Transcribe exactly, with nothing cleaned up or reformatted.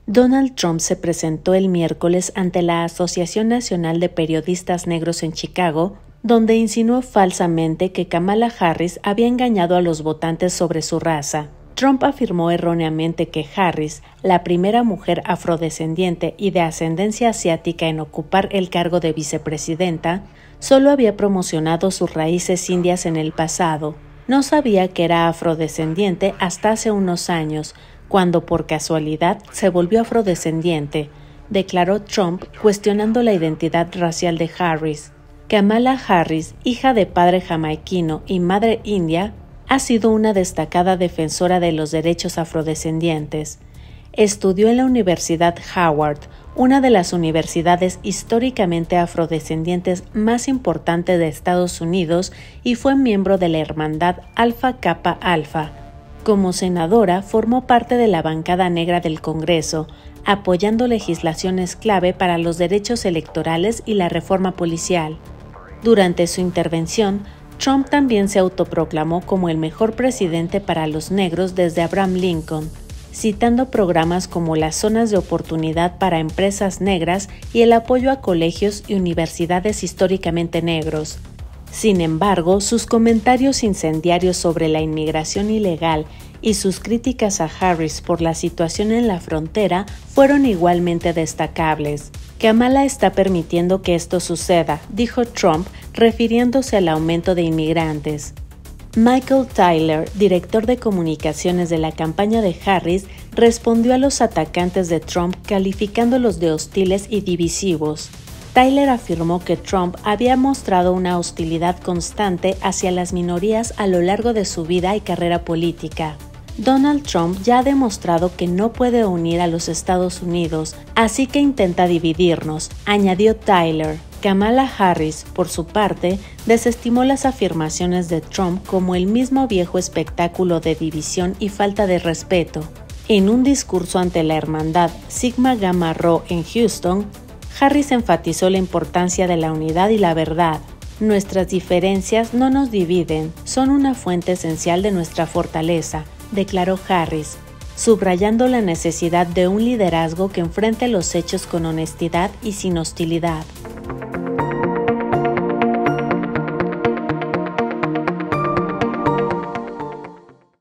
Donald Trump se presentó el miércoles ante la Asociación Nacional de Periodistas Negros en Chicago, donde insinuó falsamente que Kamala Harris había engañado a los votantes sobre su raza. Trump afirmó erróneamente que Harris, la primera mujer afrodescendiente y de ascendencia asiática en ocupar el cargo de vicepresidenta, solo había promocionado sus raíces indias en el pasado. No sabía que era afrodescendiente hasta hace unos años, cuando por casualidad se volvió afrodescendiente, declaró Trump cuestionando la identidad racial de Harris. Kamala Harris, hija de padre jamaiquino y madre india, ha sido una destacada defensora de los derechos afrodescendientes. Estudió en la Universidad Howard, una de las universidades históricamente afrodescendientes más importantes de Estados Unidos, y fue miembro de la Hermandad Alpha Kappa Alpha. Como senadora, formó parte de la bancada negra del Congreso, apoyando legislaciones clave para los derechos electorales y la reforma policial. Durante su intervención, Trump también se autoproclamó como el mejor presidente para los negros desde Abraham Lincoln, citando programas como las zonas de oportunidad para empresas negras y el apoyo a colegios y universidades históricamente negros. Sin embargo, sus comentarios incendiarios sobre la inmigración ilegal y sus críticas a Harris por la situación en la frontera fueron igualmente destacables. Kamala está permitiendo que esto suceda, dijo Trump, refiriéndose al aumento de inmigrantes. Michael Tyler, director de comunicaciones de la campaña de Harris, respondió a los atacantes de Trump calificándolos de hostiles y divisivos. Tyler afirmó que Trump había mostrado una hostilidad constante hacia las minorías a lo largo de su vida y carrera política. Donald Trump ya ha demostrado que no puede unir a los Estados Unidos, así que intenta dividirnos, añadió Tyler. Kamala Harris, por su parte, desestimó las afirmaciones de Trump como el mismo viejo espectáculo de división y falta de respeto. En un discurso ante la hermandad Sigma Gamma Rho en Houston, Harris enfatizó la importancia de la unidad y la verdad. Nuestras diferencias no nos dividen, son una fuente esencial de nuestra fortaleza, declaró Harris, subrayando la necesidad de un liderazgo que enfrente los hechos con honestidad y sin hostilidad.